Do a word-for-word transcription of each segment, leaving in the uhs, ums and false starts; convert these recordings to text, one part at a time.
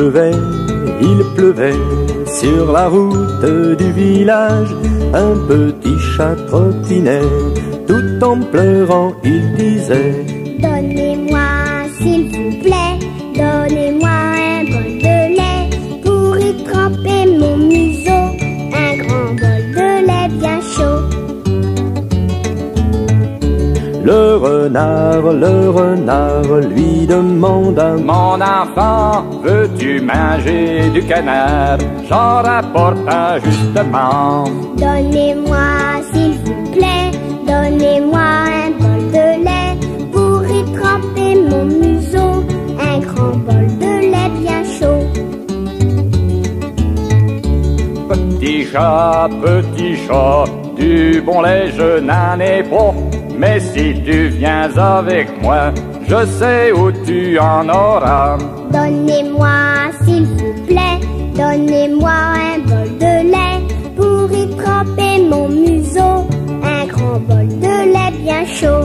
pleuvait, il pleuvait sur la route du village. Un petit chat trottinait, tout en pleurant il disait: donnez-moi s'il vous plaît, donnez-moi un bol de lait pour y tremper mon museau, un grand bol de lait bien chaud. Le renard, le renard lui demanda: mon enfant, veux-tu manger du canard? J'en rapporte un justement. Donnez-moi s'il vous plaît, donnez-moi un bol de lait pour y tremper mon museau, un grand bol de lait bien chaud. Petit chat, petit chat, du bon lait je n'en ai pas. Mais si tu viens avec moi, je sais où tu en auras. Donnez-moi s'il vous plaît, donnez-moi un bol de lait pour y tremper mon museau, un grand bol de lait bien chaud.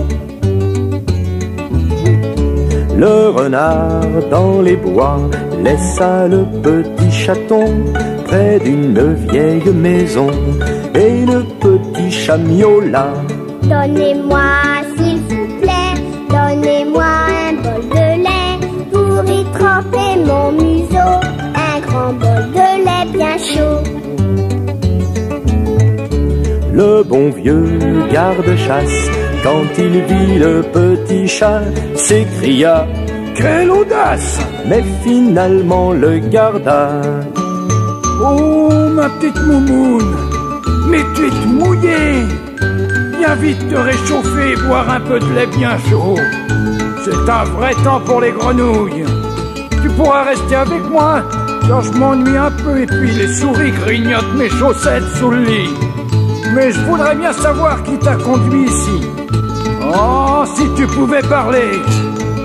Le renard dans les bois laissa le petit chaton près d'une vieille maison, et le petit chat miaula: donnez-moi s'il vous plaît, donnez-moi un bol de lait pour y tremper mon museau, un grand bol de lait bien chaud. Le bon vieux garde-chasse, quand il vit le petit chat, s'écria: quelle audace! Mais finalement le garda. Oh, ma petite moumoune, mais tu es tout mouillée. Viens vite te réchauffer et boire un peu de lait bien chaud. C'est un vrai temps pour les grenouilles. Tu pourras rester avec moi, car je m'ennuie un peu et puis les souris grignotent mes chaussettes sous le lit. Mais je voudrais bien savoir qui t'a conduit ici. Oh, si tu pouvais parler,